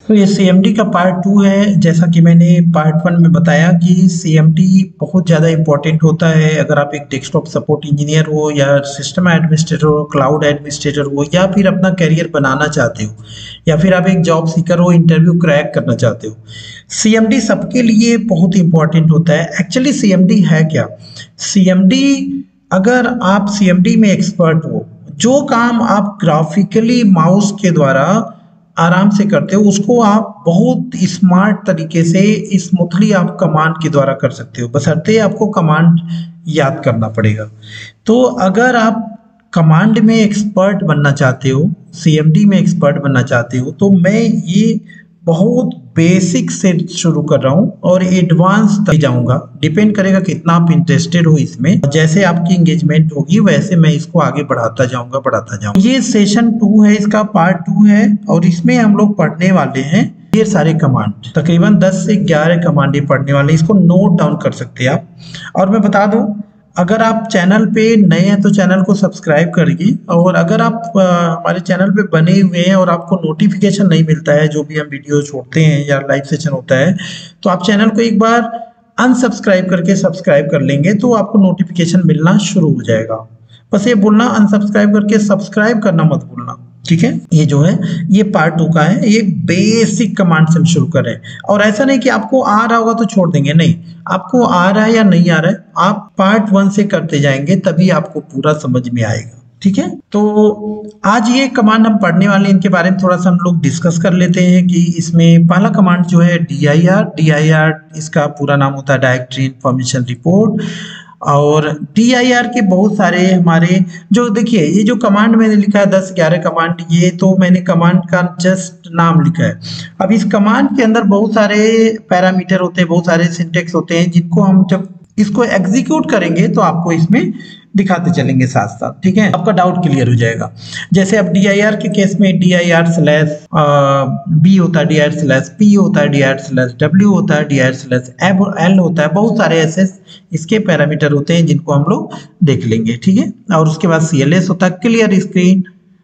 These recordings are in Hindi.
तो ये CMD का पार्ट 2 है। जैसा कि मैंने पार्ट 1 में बताया कि CMD बहुत ज़्यादा इम्पोर्टेंट होता है अगर आप एक डेस्कटॉप सपोर्ट इंजीनियर हो या सिस्टम एडमिनिस्ट्रेटर हो, क्लाउड एडमिनिस्ट्रेटर हो, या फिर अपना करियर बनाना चाहते हो, या फिर आप एक जॉब सीकर हो, इंटरव्यू क्रैक करना चाहते हो। CMD सबके लिए बहुत इंपॉर्टेंट होता है। एक्चुअली CMD है क्या? CMD, अगर आप CMD में एक्सपर्ट हो, जो काम आप ग्राफिकली माउस के द्वारा आराम से करते हो उसको आप बहुत स्मार्ट तरीके से स्मूथली आप कमांड के द्वारा कर सकते हो, बशर्ते आपको कमांड याद करना पड़ेगा। तो अगर आप कमांड में एक्सपर्ट बनना चाहते हो, CMD में एक्सपर्ट बनना चाहते हो, तो मैं ये बहुत बेसिक से शुरू कर रहा हूँ और एडवांस तक जाऊंगा। डिपेंड करेगा कितना आप इंटरेस्टेड हो इसमें, जैसे आपकी एंगेजमेंट होगी वैसे मैं इसको आगे बढ़ाता जाऊंगा। ये सेशन 2 है, इसका पार्ट 2 है और इसमें हम लोग पढ़ने वाले हैं ये सारे कमांड, तकरीबन 10 से 11 कमांड ये पढ़ने वाले हैं। इसको नोट डाउन कर सकते हैं आप। और मैं बता दूं, अगर आप चैनल पे नए हैं तो चैनल को सब्सक्राइब करिए, और अगर आप हमारे चैनल पे बने हुए हैं और आपको नोटिफिकेशन नहीं मिलता है जो भी हम वीडियो छोड़ते हैं या लाइव सेशन होता है, तो आप चैनल को एक बार अनसब्सक्राइब करके सब्सक्राइब कर लेंगे तो आपको नोटिफिकेशन मिलना शुरू हो जाएगा। बस ये बोलना अनसब्सक्राइब करके सब्सक्राइब करना मत भूलना, ठीक है। ये जो है ये पार्ट 2 का है, ये बेसिक कमांड से हम शुरू कर रहे हैं। और ऐसा नहीं कि आपको आ रहा होगा तो छोड़ देंगे, नहीं, आपको आ रहा है या नहीं आ रहा है, आप पार्ट 1 से करते जाएंगे तभी आपको पूरा समझ में आएगा, ठीक है। तो आज ये कमांड हम पढ़ने वाले हैं, इनके बारे में थोड़ा सा हम लोग डिस्कस कर लेते हैं कि इसमें पहला कमांड जो है DIR इसका पूरा नाम होता है डायरेक्टरी इंफॉर्मेशन रिपोर्ट। और DIR के बहुत सारे हमारे जो, देखिए ये जो कमांड मैंने लिखा है 10-11 कमांड, ये तो मैंने कमांड का जस्ट नाम लिखा है। अब इस कमांड के अंदर बहुत सारे पैरामीटर होते हैं, बहुत सारे सिंटेक्स होते हैं, जिनको हम जब इसको एग्जीक्यूट करेंगे तो आपको इसमें दिखाते चलेंगे साथ साथ, ठीक है, आपका डाउट क्लियर हो जाएगा। जैसे अब DIR के केस में DIR/B होता है, DIR/P होता है, DIR/W होता है, DIR/L होता है, बहुत सारे ऐसे इसके पैरामीटर होते हैं जिनको हम लोग देख लेंगे, ठीक है। और उसके बाद CLS होता है, क्लियर स्क्रीन।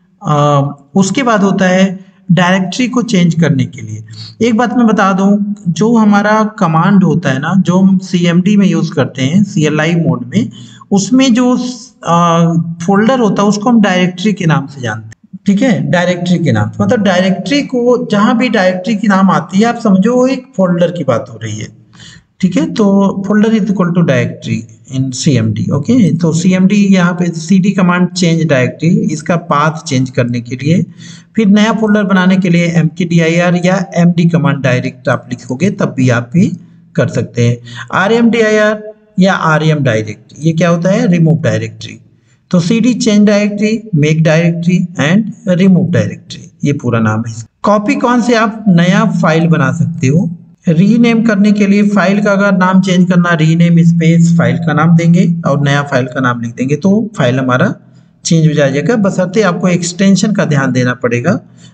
उसके बाद होता है डायरेक्टरी को चेंज करने के लिए। एक बात मैं बता दूं, जो हमारा कमांड होता है ना, जो हम CMD में यूज करते हैं CLI मोड में, उसमें जो फोल्डर होता है उसको हम डायरेक्टरी के नाम से जानते हैं, ठीक है। डायरेक्टरी के नाम मतलब डायरेक्टरी को, जहां भी डायरेक्टरी की नाम आती है आप समझो वो एक फोल्डर की बात हो रही है, ठीक है। तो folder is equal to directory in CMD, okay. तो CMD यहाँ पे CD कमांड चेंज डायरेक्टरी, इसका पाथ चेंज करने के लिए, फिर नया फोल्डर बनाने के लिए mkdir या MD कमांड डायरेक्ट आप लिखोगे तब भी आप भी कर सकते हैं। RMDIR या RM डायरेक्ट, ये क्या होता है, रिमूव डायरेक्टरी। तो CD change directory, make directory and remove directory, ये पूरा नाम है। कॉपी कौन से आप नया फाइल बना सकते हो। रीनेम करने के लिए फाइल का अगर नाम चेंज करना, रीनेम स्पेस फाइल का नाम देंगे और नया फाइल का नाम लिख देंगे तो फाइल हमारा चेंज हो जाएगा। बशर्ते आपको एक्सटेंशन का ध्यान देना पड़ेगा,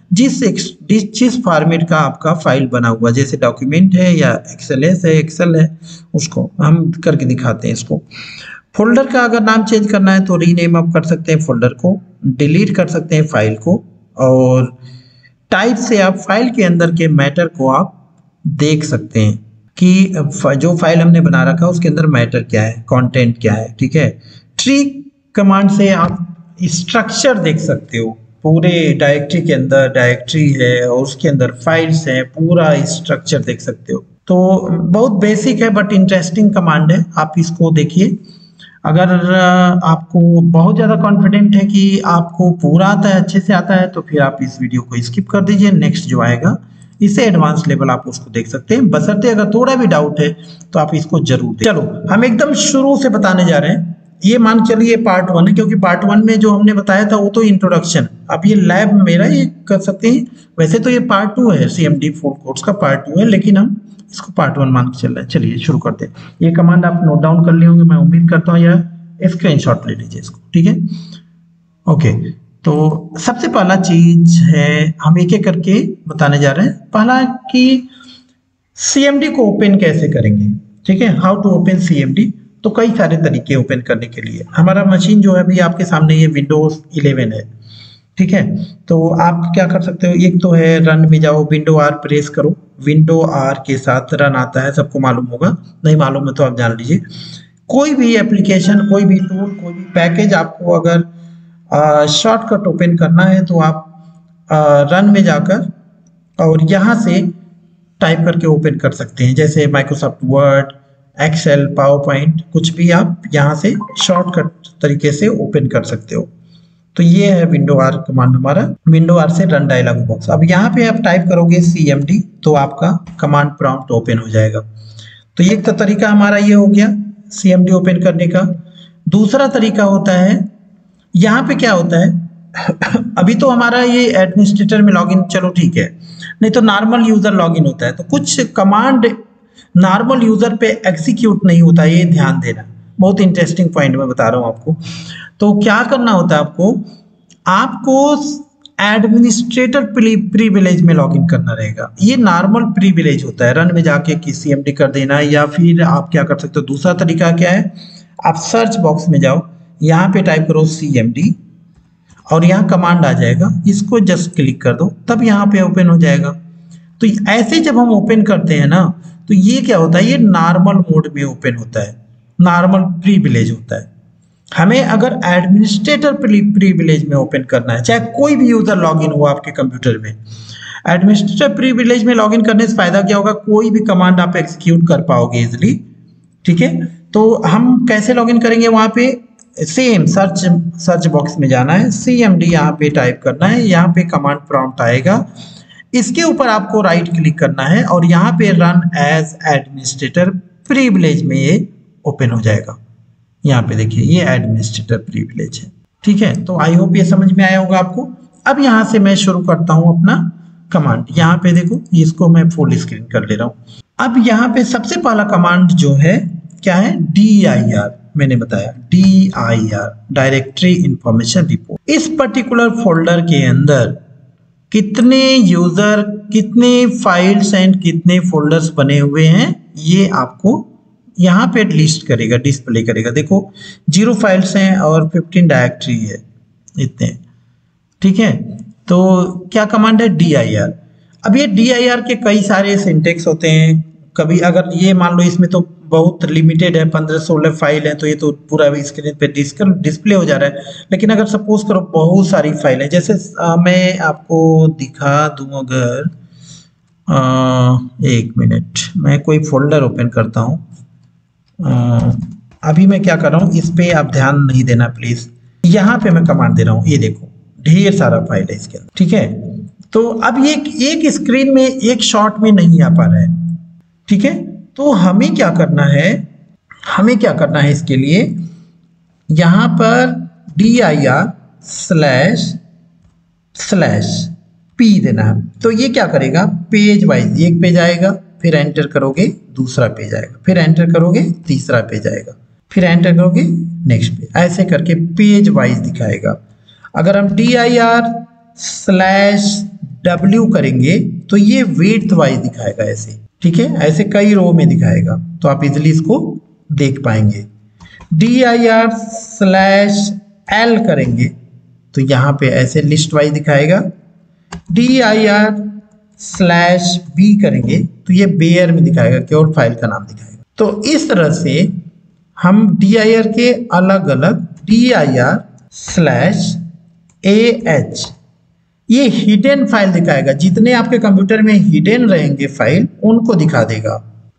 जिस फॉर्मेट का आपका फाइल बना हुआ, जैसे डॉक्यूमेंट है या XLS है, एक्सेल है, उसको हम करके दिखाते हैं इसको। फोल्डर का अगर नाम चेंज करना है तो रीनेम आप कर सकते हैं फोल्डर को, डिलीट कर सकते हैं फाइल को, और टाइप से आप फाइल के अंदर के मैटर को आप देख सकते हैं कि जो फाइल हमने बना रखा है उसके अंदर मैटर क्या है, कंटेंट क्या है, ठीक है। ट्री कमांड से आप स्ट्रक्चर देख सकते हो, पूरे डायरेक्टरी के अंदर डायरेक्टरी है और उसके अंदर फाइल्स हैं, पूरा स्ट्रक्चर देख सकते हो। तो बहुत बेसिक है बट इंटरेस्टिंग कमांड है, आप इसको देखिए। अगर आपको बहुत ज़्यादा कॉन्फिडेंट है कि आपको पूरा आता है, अच्छे से आता है, तो फिर आप इस वीडियो को स्किप कर दीजिए। नेक्स्ट जो आएगा इससे एडवांस लेवल आप उसको देख सकते हैं, बशर्ते अगर थोड़ा भी डाउट है तो आप इसको जरूर दें। चलो हम एकदम शुरू से बताने जा रहे हैं। ये मान चलिए पार्ट 1 है, क्योंकि पार्ट 1 में जो हमने बताया था वो तो इंट्रोडक्शन, अब ये लैब मेरा ये कर सकते हैं। वैसे तो ये पार्ट 2 है, CMD फुल कोर्स का पार्ट 2 है, लेकिन हम इसको पार्ट 1 मान के चल रहे हैं। चलिए शुरू करते हैं। ये कमांड आप नोट डाउन कर लिए होंगे, मैं उम्मीद करता हूँ, या स्क्रीनशॉट ले लीजिए इसको, ठीक है। ओके, तो सबसे पहला चीज है, हम एक एक करके बताने जा रहे हैं। पहला कि CMD को ओपन कैसे करेंगे, ठीक है। How to open CMD। तो कई सारे तरीके ओपन करने के लिए। हमारा मशीन जो है अभी आपके सामने ये Windows 11 है, ठीक है। तो आप क्या कर सकते हो, एक तो है रन में जाओ, विंडो आर प्रेस करो, विंडो आर के साथ रन आता है, सबको मालूम होगा, नहीं मालूम है तो आप जान लीजिए। कोई भी एप्लीकेशन, कोई भी टूल, कोई भी पैकेज आपको अगर शॉर्टकट ओपन करना है तो आप रन में जाकर और यहाँ से टाइप करके ओपन कर सकते हैं, जैसे Microsoft Word, Excel, PowerPoint, कुछ भी आप यहाँ से शॉर्टकट तरीके से ओपन कर सकते हो। तो ये है विंडो आर कमांड हमारा, विंडो आर से रन डायलॉग बॉक्स। अब यहाँ पे आप टाइप करोगे CMD तो आपका कमांड प्रॉम्प्ट ओपन हो जाएगा। तो एक तो तरीका हमारा ये हो गया CMD ओपन करने का। दूसरा तरीका होता है, यहाँ पे क्या होता है अभी तो हमारा ये एडमिनिस्ट्रेटर में लॉगिन, चलो ठीक है, नहीं तो नॉर्मल यूजर लॉगिन होता है, तो कुछ कमांड नॉर्मल यूजर पे एग्जीक्यूट नहीं होता, ये ध्यान देना, बहुत इंटरेस्टिंग पॉइंट मैं बता रहा हूँ आपको। तो क्या करना होता है आपको एडमिनिस्ट्रेटर प्रिविलेज में लॉगिन करना रहेगा। ये नॉर्मल प्रिविलेज होता है, रन में जाके कि CMD कर देना, या फिर आप क्या कर सकते हो, दूसरा तरीका क्या है, आप सर्च बॉक्स में जाओ, यहाँ पे टाइप करो CMD और यहाँ कमांड आ जाएगा, इसको जस्ट क्लिक कर दो, तब यहाँ पे ओपन हो जाएगा। तो ऐसे जब हम ओपन करते हैं ना, तो ये क्या होता है, ये नॉर्मल मोड में ओपन होता है, नॉर्मल प्रिविलेज होता है। हमें अगर एडमिनिस्ट्रेटर प्रिविलेज में ओपन करना है, चाहे कोई भी यूजर लॉगिन हो आपके कंप्यूटर में, एडमिनिस्ट्रेटर प्रिविलेज में लॉगिन करने से फायदा क्या होगा, कोई भी कमांड आप एग्जीक्यूट कर पाओगे इजिली। ठीक है, तो हम कैसे लॉगिन करेंगे, वहां पे सेम सर्च बॉक्स में जाना है, CMD यहाँ पे टाइप करना है, यहाँ पे कमांड प्रॉम्प्ट आएगा, इसके ऊपर आपको राइट क्लिक करना है और यहाँ पे रन एज एडमिनिस्ट्रेटर प्रिविलेज में ये ओपन हो जाएगा। यहाँ पे देखिए ये एडमिनिस्ट्रेटर प्रिविलेज है। ठीक है, तो आई होप ये समझ में आया होगा आपको। अब यहाँ से मैं शुरू करता हूँ अपना कमांड। यहाँ पे देखो, इसको मैं फुल स्क्रीन कर ले रहा हूँ। अब यहाँ पे सबसे पहला कमांड जो है क्या है, dir, मैंने बताया dir, डायरेक्टरी इंफॉर्मेशन रिपोर्ट। इस पर्टिकुलर फोल्डर के अंदर कितने यूजर, कितने फाइल्स एंड कितने फोल्डर्स बने हुए हैं, ये आपको यहाँ पे लिस्ट करेगा, डिस्प्ले करेगा। देखो 0 फाइल्स हैं और 15 डायरेक्टरी है, इतने। ठीक है, तो क्या कमांड है, dir। अब ये dir के कई सारे सिंटेक्स होते हैं। कभी अगर ये मान लो इसमें तो बहुत लिमिटेड है, 15-16 फाइल है, तो ये तो पूरा स्क्रीन पे डिस्प्ले हो जा रहा है। लेकिन अगर सपोज करो बहुत सारी फाइल है, जैसे मैं आपको दिखा दूं, अगर 1 मिनट मैं कोई फोल्डर ओपन करता हूँ। अभी मैं क्या कर रहा हूँ, इस पे आप ध्यान नहीं देना प्लीज। यहाँ पे मैं कमांड दे रहा हूँ, ये देखो ढेर सारा फाइल है इसके अंदर। ठीक है, तो अब ये एक स्क्रीन में, एक शॉट में नहीं आ पा रहा है। ठीक है, तो हमें क्या करना है, इसके लिए यहाँ पर dir//p देना है। तो ये क्या करेगा, पेज वाइज, एक पेज आएगा, फिर एंटर करोगे दूसरा पेज आएगा, फिर एंटर करोगे तीसरा पेज आएगा, फिर एंटर करोगे नेक्स्ट पेज, ऐसे करके पेज वाइज दिखाएगा। अगर हम dir/w करेंगे तो ये विड्थ वाइज दिखाएगा ऐसे। ठीक है, ऐसे कई रो में दिखाएगा, तो आप इजिली इसको देख पाएंगे। dir/l करेंगे तो यहाँ पे ऐसे लिस्ट वाइज दिखाएगा। dir/b करेंगे तो ये बेयर में दिखाएगा, केवल फाइल का नाम दिखाएगा। तो इस तरह से हम dir के अलग अलग dir/ah, ये हिडन फाइल दिखाएगा, जितने आपके कंप्यूटर में हिडन रहेंगे फाइल उनको दिखा देगा।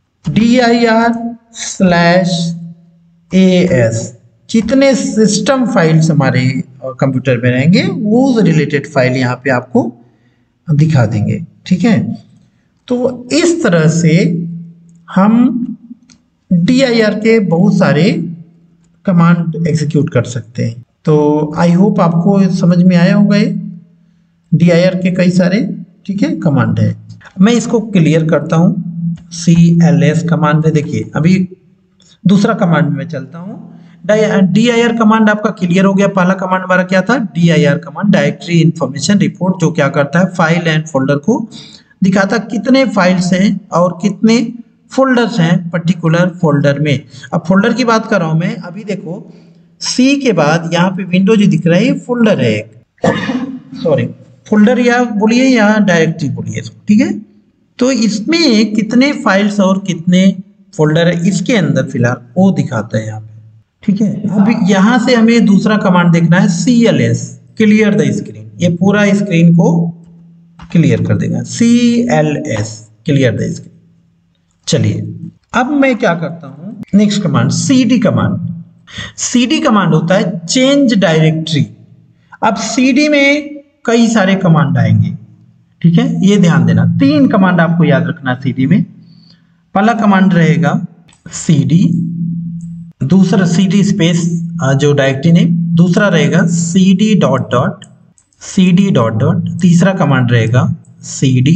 dir/as, जितने सिस्टम फाइल्स हमारे कंप्यूटर में रहेंगे वो रिलेटेड फाइल यहाँ पे आपको दिखा देंगे। ठीक है, तो इस तरह से हम dir के बहुत सारे कमांड एग्जीक्यूट कर सकते हैं। तो आई होप आपको समझ में आया होगा ये dir के कई सारे, ठीक है, कमांड है। मैं इसको क्लियर करता हूँ। cls कमांड में देखिए, अभी दूसरा कमांड में चलता हूँ। dir कमांड आपका क्लियर हो गया। पहला कमांड हमारा क्या था, dir command, directory information report, जो क्या करता है, फाइल एंड फोल्डर को दिखाता कितने फाइल्स हैं और कितने फोल्डर्स हैं पर्टिकुलर फोल्डर में। अब फोल्डर की बात कर रहा हूं मैं। अभी देखो C के बाद यहाँ पे विंडो जो दिख रहा है ये फोल्डर है एक। सॉरी फोल्डर या बोलिए या डायरेक्टरी बोलिए, ठीक है। तो इसमें कितने फाइल्स और कितने फोल्डर है इसके अंदर फिलहाल वो दिखाता है यहाँ पे, ठीक है। अब यहाँ से हमें दूसरा कमांड देखना है CLS, क्लियर द स्क्रीन। ये पूरा स्क्रीन को क्लियर कर देगा, CLS, क्लियर द स्क्रीन। चलिए अब मैं क्या करता हूँ, next command CD command. CD command होता है चेंज डायरेक्टरी। अब CD में कई सारे कमांड आएंगे, ठीक है, ये ध्यान देना। 3 कमांड आपको याद रखना CD में। पहला कमांड रहेगा CD, दूसरा CD स्पेस जो डायरेक्टरी नेम, दूसरा रहेगा CD dot dot, CD dot dot, तीसरा कमांड रहेगा CD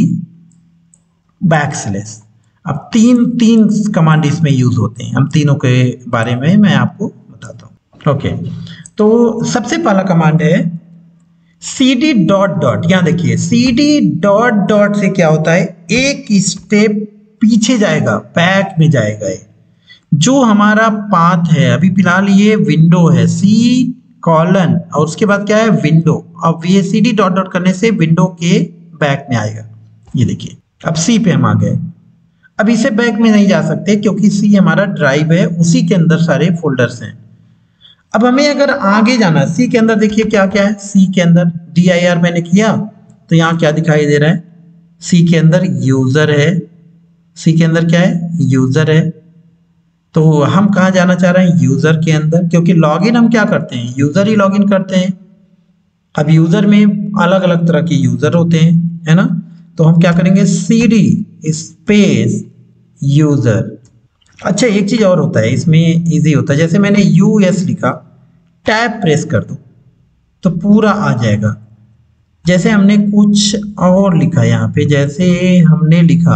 बैकस्लैश। अब तीन कमांड इसमें यूज होते हैं, हम तीनों के बारे में मैं आपको बताता हूँ। ओके, तो सबसे पहला कमांड है CD डॉट डॉट। यहाँ देखिए CD डॉट डॉट से क्या होता है, एक स्टेप पीछे जाएगा, बैक में जाएगा। जो हमारा पाथ है अभी फिलहाल ये विंडो है, C कॉलन और उसके बाद क्या है विंडो। अब ये CD डॉट डॉट करने से विंडो के बैक में आएगा। ये देखिए अब C पे हम आ गए। अब इसे बैक में नहीं जा सकते क्योंकि C हमारा ड्राइव है, उसी के अंदर सारे फोल्डर्स हैं। अब हमें अगर आगे जाना, C के अंदर देखिए क्या क्या है। C के अंदर dir मैंने किया तो यहाँ क्या दिखाई दे रहा है, C के अंदर यूजर है, C के अंदर क्या है यूजर है। तो हम कहाँ जाना चाह रहे हैं, यूजर के अंदर, क्योंकि लॉगिन हम क्या करते हैं, यूजर ही लॉगिन करते हैं। अब यूजर में अलग अलग तरह के यूजर होते हैं, है ना। तो हम क्या करेंगे CD स्पेस यूजर। अच्छा एक चीज और होता है इसमें, इजी होता है, जैसे मैंने US लिखा, टैब प्रेस कर दो तो पूरा आ जाएगा। जैसे हमने कुछ और लिखा यहाँ पे, जैसे हमने लिखा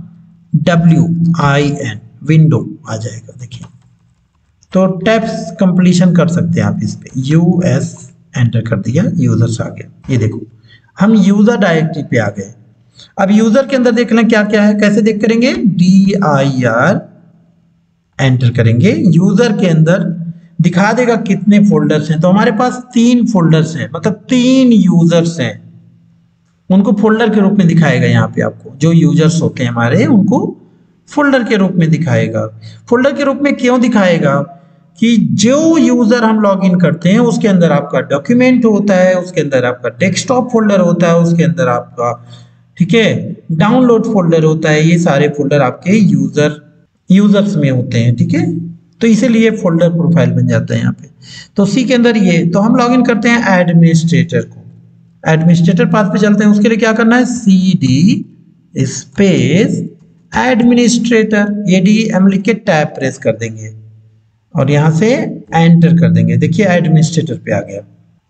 WIN, विंडो आ जाएगा, देखिए। तो टैब्स कंप्लीशन कर सकते हैं आप इस पे, US एंटर कर दिया, यूजर्स आ गया। ये देखो हम यूजर डायरेक्टरी पे आ गए। अब यूजर के अंदर देख लें क्या क्या है, कैसे देख करेंगे, dir एंटर करेंगे, यूजर के अंदर दिखा देगा कितने फोल्डर्स हैं। तो हमारे पास 3 फोल्डर्स हैं, मतलब 3 यूजर्स हैं, उनको फोल्डर के रूप में दिखाएगा। यहाँ पे आपको जो यूजर्स होते हैं हमारे, उनको फोल्डर के रूप में दिखाएगा। फोल्डर के रूप में क्यों दिखाएगा कि जो यूजर हम लॉगिन करते हैं उसके अंदर आपका डॉक्यूमेंट होता है, उसके अंदर आपका डेस्कटॉप फोल्डर होता है, उसके अंदर आपका, ठीक है, डाउनलोड फोल्डर होता है। ये सारे फोल्डर आपके यूजर्स में होते हैं, ठीक है। तो इसीलिए फोल्डर प्रोफाइल बन जाता है यहाँ पे। तो C के अंदर ये, तो हम लॉगिन करते हैं एडमिनिस्ट्रेटर को, एडमिनिस्ट्रेटर पाथ पे चलते हैं। उसके लिए क्या करना है, CD स्पेस एडमिनिस्ट्रेटर, ADM लिख के टैब प्रेस कर देंगे और यहाँ से एंटर कर देंगे। देखिए एडमिनिस्ट्रेटर पे आ गया।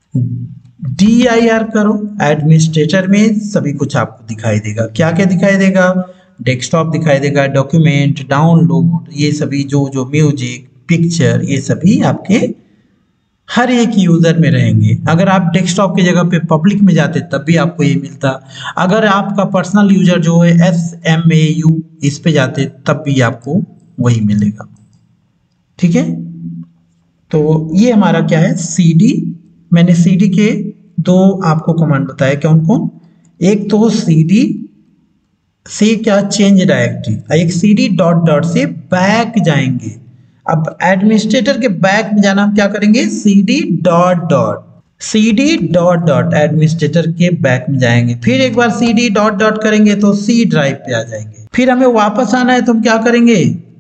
dir करो, एडमिनिस्ट्रेटर में सभी कुछ आपको दिखाई देगा। क्या क्या दिखाई देगा, डेस्कटॉप दिखाई देगा, डॉक्यूमेंट, डाउनलोड, ये सभी जो म्यूजिक, पिक्चर, ये सभी आपके हर एक यूजर में रहेंगे। अगर आप डेस्कटॉप की जगह पे पब्लिक में जाते तब भी आपको ये मिलता, अगर आपका पर्सनल यूजर जो है SMAU इस पे जाते तब भी आपको वही मिलेगा, ठीक है। तो ये हमारा क्या है CD। मैंने CD के 2 आपको कमांड बताया, कौन कौन, एक तो CD से क्या चेंज डायरेक्टरी, एक CD डॉट डॉट से बैक जाएंगे। अब एडमिनिस्ट्रेटर के बैक में जाना हम क्या करेंगे, CD dot dot, CD dot dot administrator के बैक में जाएंगे। फिर एक बार CD डॉट डॉट करेंगे तो C ड्राइव पे आ जाएंगे। फिर हमें वापस आना है तो हम क्या करेंगे,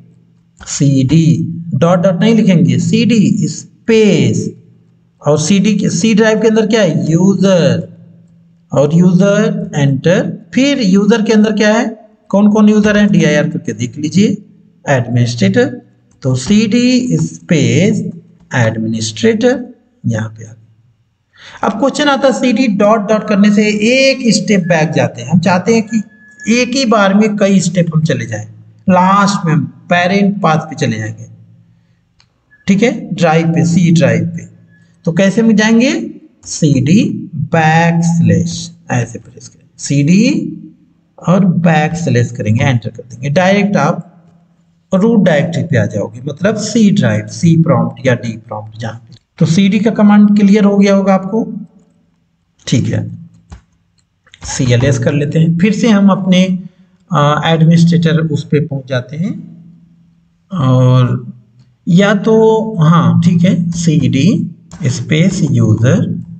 CD डॉट डॉट नहीं लिखेंगे, CD स्पेस और C ड्राइव के अंदर क्या है यूजर, और यूजर एंटर। फिर यूजर के अंदर क्या है, कौन कौन यूजर है, dir करके देख लीजिए, एडमिनिस्ट्रेटर। तो CD स्पेस एडमिनिस्ट्रेटर यहाँ पे आ गया। अब क्वेश्चन आता है CD डॉट डॉट करने से एक स्टेप बैक जाते हैं। हम चाहते हैं कि एक ही बार में कई स्टेप हम चले जाएं, लास्ट में हम पेरेंट पाथ पे चले जाएंगे, ठीक है, ड्राइव पे, C ड्राइव पे। तो कैसे में जाएंगे, CD बैकस्लैश ऐसे प्रेस करें, CD और बैकस्लैश करेंगे, एंटर कर देंगे, डायरेक्ट आप रूट डायरेक्टरी पे आ जाओगे, मतलब C ड्राइव, C प्रॉम्प्ट या D प्रॉम्प्ट जहाँ पे। तो CD का कमांड क्लियर हो गया होगा आपको, ठीक है। CLS कर लेते हैं। फिर से हम अपने एडमिनिस्ट्रेटर उस पर पहुंच जाते हैं, और या तो हाँ ठीक है, CD space user,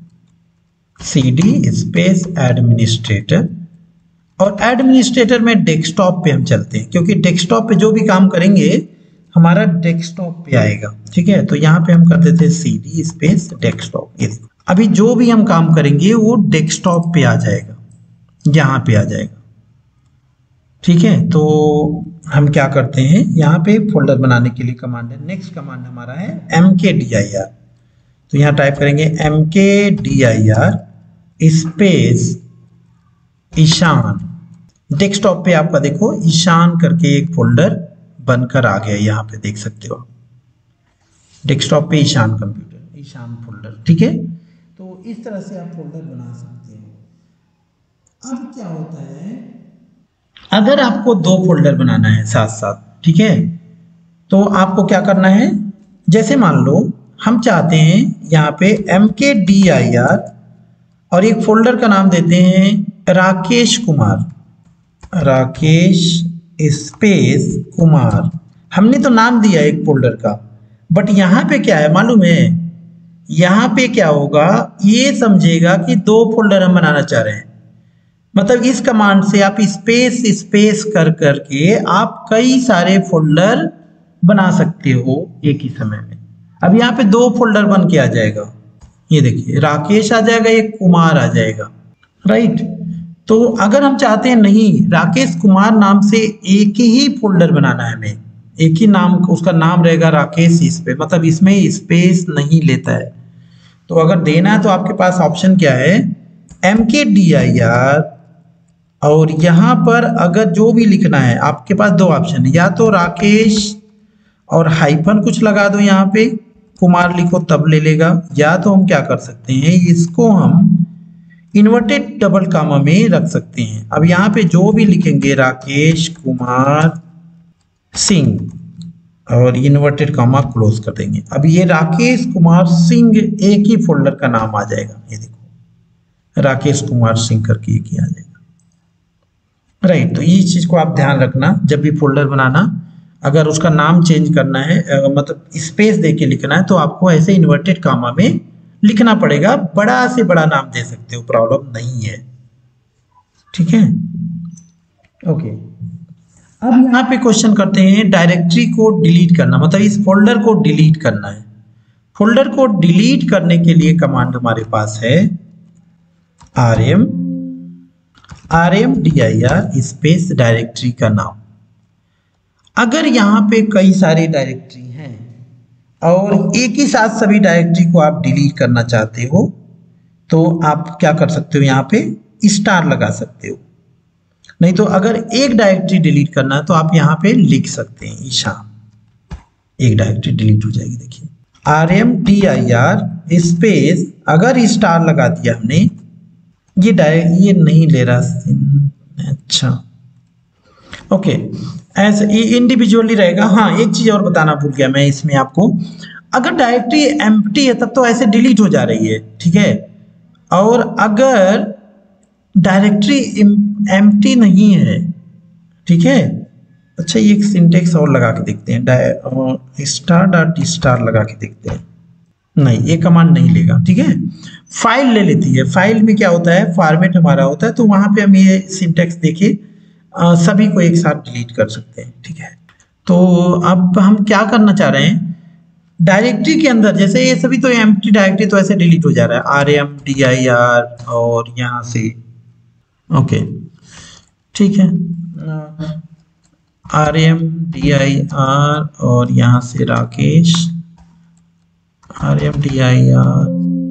CD space administrator, और एडमिनिस्ट्रेटर में डेस्कटॉप पे हम चलते हैं, क्योंकि डेस्कटॉप पे जो भी काम करेंगे हमारा डेस्कटॉप पे आएगा। ठीक है, तो यहाँ पे हम कर देते हैं CD स्पेस डेस्कटॉप। ये देखो, अभी जो भी हम काम करेंगे वो डेस्कटॉप पे आ जाएगा, यहाँ पे आ जाएगा। ठीक है, तो हम क्या करते हैं, यहाँ पे फोल्डर बनाने के लिए कमांड है, नेक्स्ट कमांड हमारा है mkdir। तो यहाँ टाइप करेंगे mkdir स्पेस ईशान। डेस्कटॉप पे आपका देखो ईशान करके एक फोल्डर बनकर आ गया, यहाँ पे देख सकते हो डेस्कटॉप पे ईशान कंप्यूटर, ईशान फोल्डर। ठीक है, तो इस तरह से आप फोल्डर बना सकते हो। अब क्या होता है, अगर आपको 2 फोल्डर बनाना है साथ साथ, ठीक है, तो आपको क्या करना है, जैसे मान लो हम चाहते हैं यहाँ पे mkdir और एक फोल्डर का नाम देते हैं राकेश कुमार, राकेश स्पेस कुमार। हमने तो नाम दिया एक फोल्डर का, बट यहाँ पे क्या है मालूम है, यहाँ पे क्या होगा, ये समझेगा कि 2 फोल्डर हम बनाना चाह रहे हैं। मतलब इस कमांड से आप स्पेस स्पेस कर करके आप कई सारे फोल्डर बना सकते हो एक ही समय में। अब यहाँ पे 2 फोल्डर बन के आ जाएगा, ये देखिए राकेश आ जाएगा, एक कुमार आ जाएगा, राइट। तो अगर हम चाहते हैं नहीं, राकेश कुमार नाम से एक ही फोल्डर बनाना है हमें, एक ही नाम, उसका नाम रहेगा राकेश स्पेस, मतलब इसमें स्पेस नहीं लेता है। तो अगर देना है तो आपके पास ऑप्शन क्या है, mkdir, और यहाँ पर अगर जो भी लिखना है आपके पास 2 ऑप्शन है, या तो राकेश और हाइफन कुछ लगा दो, यहाँ पे कुमार लिखो तब ले लेगा, या तो हम क्या कर सकते हैं, इसको हम इन्वर्टेड डबल कामा में रख सकते हैं। अब यहाँ पे जो भी लिखेंगे राकेश कुमार सिंह और इन्वर्टेड कामा क्लोज कर देंगे। अब ये राकेश कुमार सिंह एक ही फोल्डर का नाम आ जाएगा, ये देखो राकेश कुमार सिंह करके एक ही आ जाएगा, राइट। तो ये चीज को आप ध्यान रखना, जब भी फोल्डर बनाना, अगर उसका नाम चेंज करना है, मतलब स्पेस दे के लिखना है, तो आपको ऐसे इन्वर्टेड कामा में लिखना पड़ेगा। बड़ा से बड़ा नाम दे सकते हो, प्रॉब्लम नहीं है। ठीक है, ओके। अब यहाँ पे क्वेश्चन करते हैं, डायरेक्टरी को डिलीट करना, मतलब इस फोल्डर को डिलीट करना है। फोल्डर को डिलीट करने के लिए कमांड हमारे पास है rmdir स्पेस डायरेक्टरी का नाम। अगर यहाँ पे कई सारी डायरेक्टरी हैं और एक ही साथ सभी डायरेक्टरी को आप डिलीट करना चाहते हो, तो आप क्या कर सकते हो, यहाँ पे स्टार लगा सकते हो। नहीं तो अगर एक डायरेक्टरी डिलीट करना है तो आप यहाँ पे लिख सकते हैं ईशान, एक डायरेक्टरी डिलीट हो जाएगी। देखिए rmdir स्पेस, अगर स्टार लगा दिया हमने, ये नहीं ले रहा, अच्छा ओके, ऐसे इंडिविजुअली रहेगा। हाँ, एक चीज और बताना भूल गया मैं इसमें आपको, अगर डायरेक्टरी एम्प्टी है तब तो ऐसे डिलीट हो जा रही है, ठीक है, और अगर डायरेक्टरी एम्प्टी नहीं है, ठीक है, अच्छा ये एक सिंटेक्स और लगा के देखते हैं, स्टार डॉट स्टार लगा के देखते हैं, नहीं ये कमांड नहीं लेगा, ठीक है, फाइल ले लेती है। फाइल में क्या होता है, फॉर्मेट हमारा होता है, तो वहां पे हम ये सिंटेक्स देके सभी को एक साथ डिलीट कर सकते हैं। ठीक है, तो अब हम क्या करना चाह रहे हैं, डायरेक्टरी के अंदर, जैसे ये सभी तो एम्प्टी डायरेक्टरी तो ऐसे डिलीट हो जा रहा है, rmdir और यहाँ से, ओके ठीक है, rmdir और यहाँ से राकेश, rmdir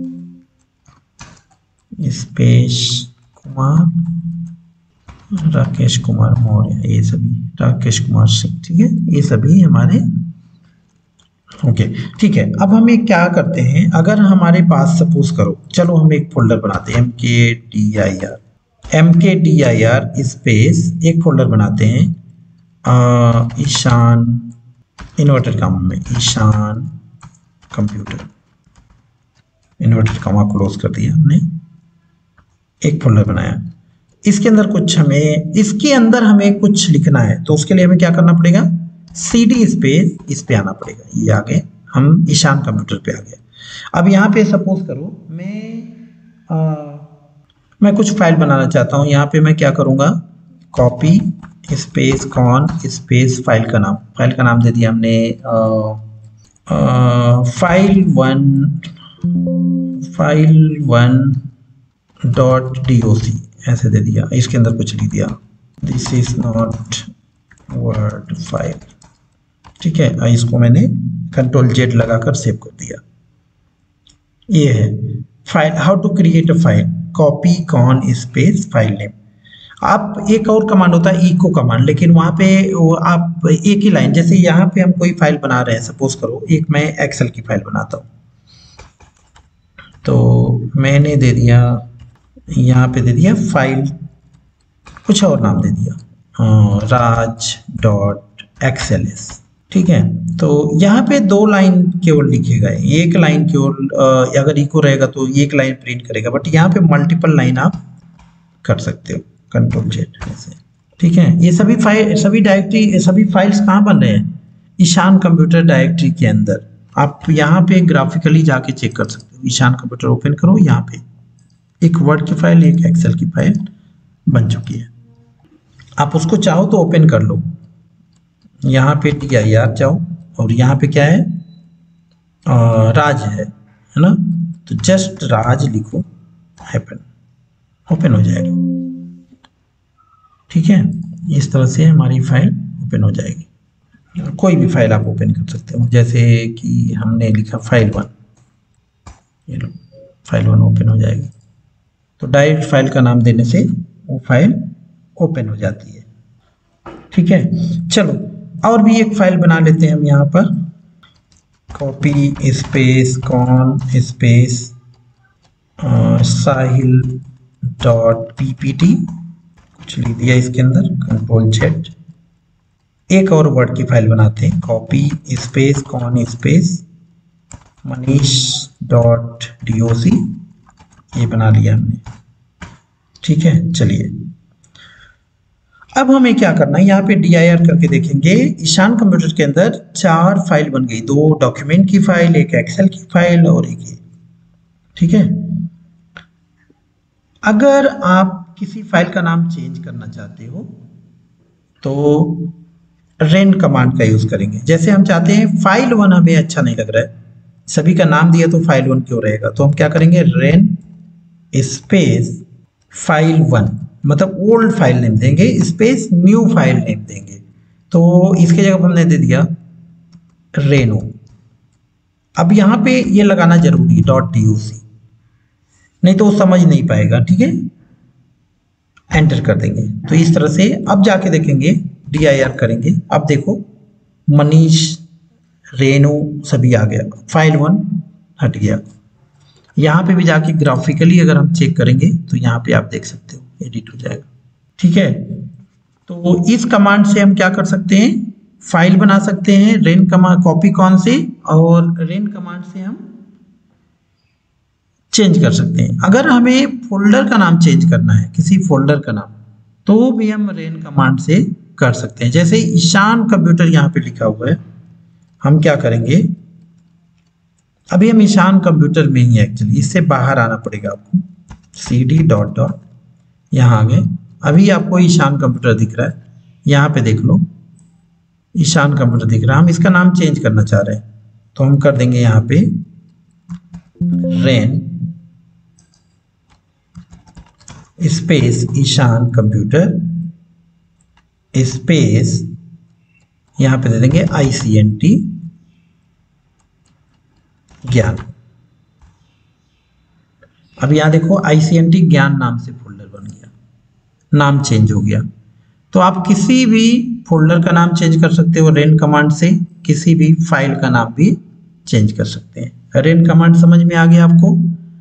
स्पेस कुमार, राकेश कुमार मौर्य, ये सभी राकेश कुमार सिंह, ठीक है, ये सभी हमारे, ओके ठीक है। अब हम एक क्या करते हैं, अगर हमारे पास सपोज करो, चलो हम एक फोल्डर बनाते हैं mkdir स्पेस, एक फोल्डर बनाते हैं ईशान, इन्वर्टेड कामा में Ishan computer, inverted comma close कर दिया हमने, एक फोल्डर बनाया। इसके अंदर कुछ हमें, इसके अंदर हमें कुछ लिखना है, तो उसके लिए हमें क्या करना पड़ेगा, cd स्पेस इस पे आना पड़ेगा, ये आगे हम ईशान कंप्यूटर पे आ गए। अब यहाँ पे सपोज करो मैं कुछ फाइल बनाना चाहता हूँ, यहाँ पे मैं क्या करूँगा, copy space con space file का नाम दे दिया हमने फाइल1 डॉट doc ऐसे दे दिया, इसके अंदर कुछ लिख दिया, this is not Word file, ठीक है। इसको मैंने Ctrl+Z लगाकर सेव कर दिया। ये है file, how to create a file, copy con space file name. आप एक और कमांड होता है इको कमांड, लेकिन वहां पे वो आप एक ही लाइन, जैसे यहाँ पे हम कोई फाइल बना रहे हैं, सपोज करो एक मैं एक्सेल की फाइल बनाता हूँ, तो मैंने दे दिया यहाँ पे दे दिया फाइल, कुछ और नाम दे दिया raj.xls, ठीक है। तो यहाँ पे 2 लाइन केवल लिखेगा, एक लाइन केवल, अगर इको रहेगा तो एक लाइन प्रिंट करेगा, बट यहाँ पे मल्टीपल लाइन आप कर सकते हो Ctrl+Z ऐसे, ठीक है। ये सभी फाइल, सभी डायरेक्टरी, सभी फाइल्स कहाँ बन रहे हैं, ईशान कंप्यूटर डायरेक्टरी के अंदर। आप यहाँ पे ग्राफिकली जाके चेक कर सकते हो, ईशान कंप्यूटर ओपन करो, यहाँ पे एक वर्ड की फाइल, एक एक्सेल की फाइल बन चुकी है। आप उसको चाहो तो ओपन कर लो, यहाँ पे dir जाओ और यहाँ पे क्या है, राज है ना, तो जस्ट राज लिखो, हैपन, ओपन हो जाएगा, ठीक है। इस तरह से हमारी फाइल ओपन हो जाएगी। कोई भी फाइल आप ओपन कर सकते हो, जैसे कि हमने लिखा फाइल1, ये लो फाइल1 ओपन हो जाएगी। तो डायरेक्ट फाइल का नाम देने से वो फाइल ओपन हो जाती है, ठीक है। चलो और भी एक फाइल बना लेते हैं हम, यहाँ पर copy space con space Sahil dot ppt, कुछ लिख दिया इसके अंदर, Ctrl+Z। एक और वर्ड की फाइल बनाते हैं, copy space con space Manish dot doc, ये बना लिया हमने, ठीक है। चलिए अब हमें क्या करना है, यहाँ पे dir करके देखेंगे, ईशान कंप्यूटर के अंदर 4 फाइल बन गई, 2 डॉक्यूमेंट की फाइल, एक एक्सेल की फाइल और एक ये, ठीक है। अगर आप किसी फाइल का नाम चेंज करना चाहते हो तो रेन कमांड का यूज करेंगे। जैसे हम चाहते हैं फाइल1 हमें अच्छा नहीं लग रहा है, सभी का नाम दिया तो फाइल1 क्यों रहेगा, तो हम क्या करेंगे, रेन स्पेस फाइल1, मतलब ओल्ड फाइल नेम देंगे, स्पेस न्यू फाइल नेम देंगे। तो इसके जगह हमने दे दिया रेनो। अब यहाँ पे ये लगाना जरूरी है .doc, नहीं तो वो समझ नहीं पाएगा, ठीक है। एंटर कर देंगे, तो इस तरह से अब जाके देखेंगे, dir करेंगे, अब देखो मनीष रेनो सभी आ गया, फाइल1 हट गया। यहाँ पे भी जाके ग्राफिकली अगर हम चेक करेंगे तो यहाँ पे आप देख सकते हो एडिट हो जाएगा, ठीक है। तो इस कमांड से हम क्या कर सकते हैं, फाइल बना सकते हैं, रेन कमांड कॉपी कॉन से, और रेन कमांड से हम चेंज कर सकते हैं। अगर हमें फोल्डर का नाम चेंज करना है, किसी फोल्डर का नाम, तो भी हम रेन कमांड से कर सकते हैं। जैसे ईशान कंप्यूटर यहाँ पे लिखा हुआ है, हम क्या करेंगे, अभी हम ईशान कंप्यूटर में ही, एक्चुअली इससे बाहर आना पड़ेगा आपको, cd डॉट डॉट, यहाँ आ गए। अभी आपको ईशान कंप्यूटर दिख रहा है, यहाँ पे देख लो ईशान कंप्यूटर दिख रहा है, हम इसका नाम चेंज करना चाह रहे हैं, तो हम कर देंगे यहाँ पे ren space Ishan computer space, यहाँ पे दे देंगे ICNT ज्ञान। अब यहाँ देखो ICNT ज्ञान नाम से फोल्डर बन गया, नाम चेंज हो गया। तो आप किसी भी फोल्डर का नाम चेंज कर सकते हो रेन कमांड से, किसी भी फाइल का नाम भी चेंज कर सकते हैं। रेन कमांड समझ में आ गया आपको,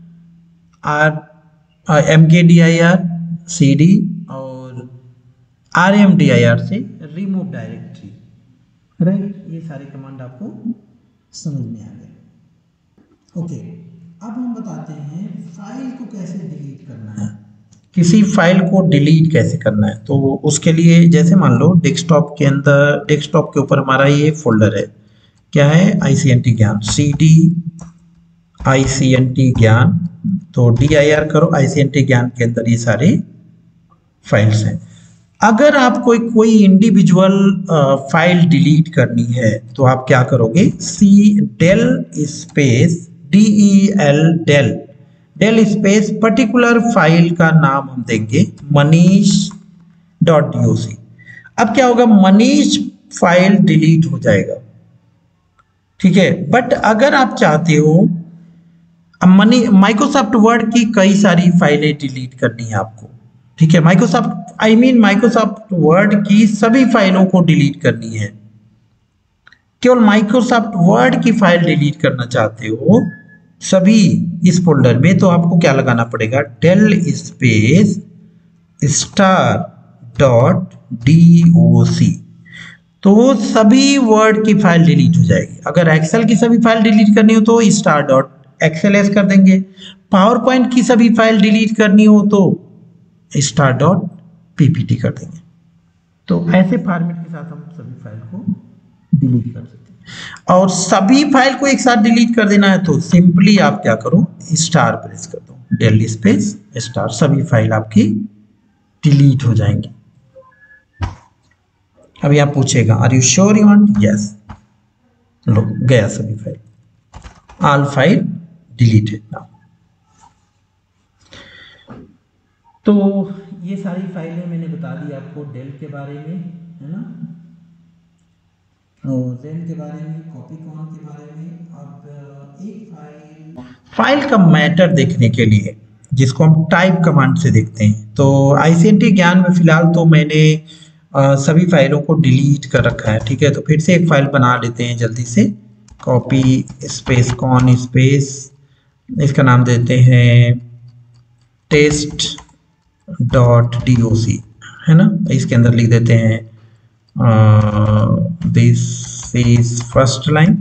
mkdir cd और rmdir से रिमूव डायरेक्टरी, राइट, ये सारे कमांड आपको समझ में आ गए। ओके, अब हम बताते हैं फाइल को कैसे डिलीट करना है। किसी फाइल को डिलीट कैसे करना है, तो उसके लिए जैसे मान लो डेस्कटॉप के अंदर, डेस्कटॉप के ऊपर हमारा ये फोल्डर है, क्या है, ICNT ज्ञान, CD ICNT ज्ञान, तो DIR करो, ICNT ज्ञान के अंदर ये सारे फाइल्स हैं। अगर आपको कोई इंडिविजुअल फाइल डिलीट करनी है तो आप क्या करोगे, del space DEL del space particular file का नाम हम देंगे manish.doc। अब क्या होगा, मनीष फाइल डिलीट हो जाएगा, ठीक है। बट अगर आप चाहते हो माइक्रोसॉफ्ट वर्ड की कई सारी फाइलें डिलीट करनी है आपको, ठीक है, माइक्रोसॉफ्ट वर्ड की सभी फाइलों को डिलीट करनी है, केवल माइक्रोसॉफ्ट वर्ड की फाइल डिलीट करना चाहते हो सभी इस फोल्डर में, तो आपको क्या लगाना पड़ेगा, del स्पेस star.doc, तो सभी वर्ड की फाइल डिलीट हो जाएगी। अगर एक्सेल की सभी फाइल डिलीट करनी हो तो star.xls कर देंगे, पावर पॉइंट की सभी फाइल डिलीट करनी हो तो star.ppt कर देंगे। तो ऐसे फॉर्मेट के साथ हम सभी फाइल को डिलीट कर सकते हैं। और सभी फाइल को एक साथ डिलीट कर देना है तो सिंपली आप क्या करो, स्टार प्रेस कर दो, del स्पेस स्टार, सभी फाइल आपकी डिलीट हो जाएंगी। अभी आप पूछेगा are you sure you want, yes, लो गया सभी file, all file deleted now. तो ये सारी फाइलें मैंने बता दी आपको डेल के बारे में, है ना, और जेन के बारे में, कॉपीकॉन के बारे में। अब एक फाइल का मैटर देखने के लिए जिसको हम टाइप कमांड से देखते हैं, तो ICNT ज्ञान में फिलहाल तो मैंने सभी फाइलों को डिलीट कर रखा है, ठीक है। तो फिर से एक फाइल बना लेते हैं जल्दी से, कॉपी स्पेस कॉन स्पेस, इसका नाम देते हैं test.doc, है ना, इसके अंदर लिख देते हैं this is first line,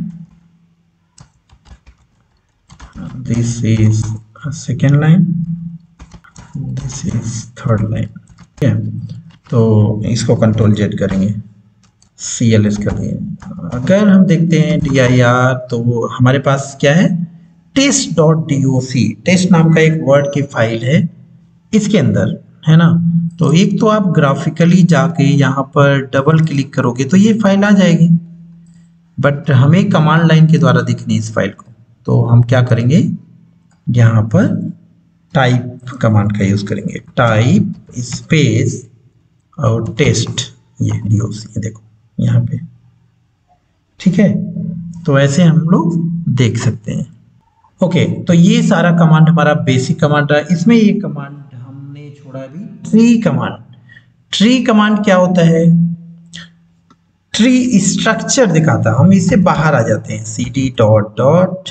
this is second line, this is third line, ठीक है। तो इसको कंट्रोल जेड करेंगे, CLS कर दिए। अगर हम देखते हैं DIR तो हमारे पास क्या है, test.doc, टेस्ट नाम का एक वर्ड की फाइल है इसके अंदर, है ना। तो एक तो आप ग्राफिकली जाके यहाँ पर डबल क्लिक करोगे तो ये फाइल आ जाएगी, बट हमें कमांड लाइन के द्वारा दिखनी है इस फाइल को, तो हम क्या करेंगे, यहाँ पर टाइप कमांड का यूज करेंगे, टाइप स्पेस और टेस्ट, ये DOC, ये देखो यहाँ पे, ठीक है। तो ऐसे हम लोग देख सकते हैं। ओके, तो ये सारा कमांड हमारा बेसिक कमांड रहा। इसमें ये कमांड हमने छोड़ा अभी, ट्री कमांड। ट्री कमांड क्या होता है, ट्री स्ट्रक्चर दिखाता, हम इससे बाहर आ जाते हैं, cd डॉट डॉट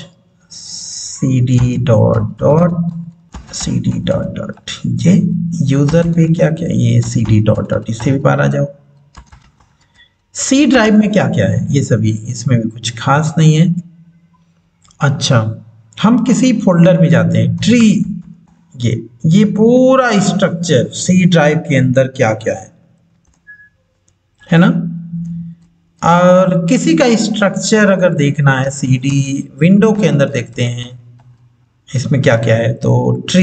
ये यूजर पे क्या क्या, ये cd डॉट डॉट, इससे भी बाहर आ जाओ। सी ड्राइव में क्या क्या है, ये सभी, इसमें भी कुछ खास नहीं है। अच्छा, हम किसी फोल्डर में जाते हैं, ट्री, ये पूरा स्ट्रक्चर सी ड्राइव के अंदर क्या क्या है ना। और किसी का स्ट्रक्चर अगर देखना है, CD विंडो के अंदर देखते हैं इसमें क्या क्या है, तो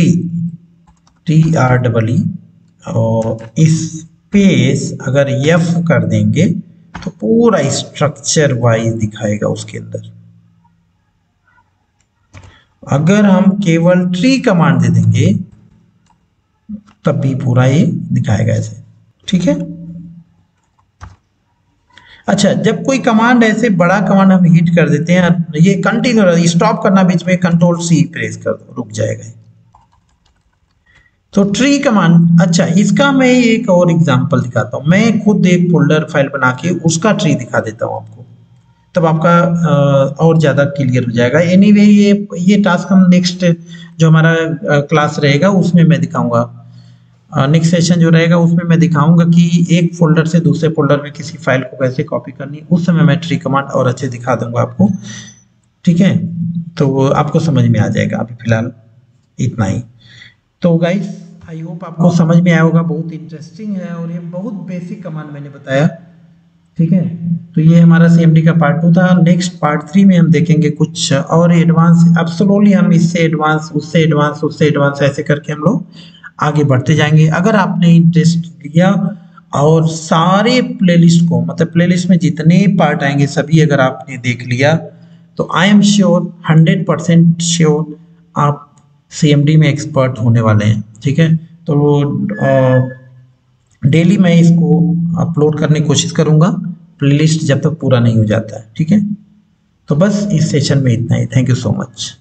TREE और स्पेस अगर F कर देंगे तो पूरा स्ट्रक्चर वाइज दिखाएगा उसके अंदर। अगर हम केवल ट्री कमांड दे देंगे तब भी पूरा ये दिखाएगा ऐसे, ठीक है। अच्छा, जब कोई कमांड ऐसे बड़ा कमांड हम हिट कर देते हैं, ये कंटिन्यू स्टॉप करना बीच में, कंट्रोल C प्रेस कर दो, रुक जाएगा। तो ट्री कमांड, अच्छा इसका मैं एक और एग्जांपल दिखाता हूँ। मैं खुद एक फोल्डर फाइल बना के उसका ट्री दिखा देता हूँ आपको, तब आपका और ज़्यादा क्लियर हो जाएगा। एनीवे ये टास्क हम नेक्स्ट जो हमारा क्लास रहेगा उसमें मैं दिखाऊंगा, नेक्स्ट सेशन जो रहेगा उसमें मैं दिखाऊंगा कि एक फोल्डर से दूसरे फोल्डर में किसी फाइल को कैसे कॉपी करनी, उस समय मैं ट्री कमांड और अच्छे दिखा दूंगा आपको, ठीक है। तो आपको समझ में आ जाएगा। अभी फिलहाल इतना ही। तो गाइस आई होप आपको समझ में आया होगा, बहुत इंटरेस्टिंग है और ये बहुत बेसिक कमांड मैंने बताया, ठीक है। तो ये हमारा CMD का पार्ट 2 था। नेक्स्ट पार्ट 3 में हम देखेंगे कुछ और एडवांस। अब स्लोली हम इससे एडवांस, उससे एडवांस, उससे एडवांस, ऐसे करके हम लोग आगे बढ़ते जाएंगे। अगर आपने इंटरेस्ट लिया और सारे प्लेलिस्ट को, मतलब प्लेलिस्ट में जितने पार्ट आएंगे सभी अगर आपने देख लिया, तो आई एम श्योर, 100% श्योर आप CMD में एक्सपर्ट होने वाले हैं, ठीक है। तो डेली मैं इसको अपलोड करने की कोशिश करूंगा, प्लेलिस्ट जब तक पूरा नहीं हो जाता है, ठीक है। तो बस इस सेशन में इतना ही। Thank you so much.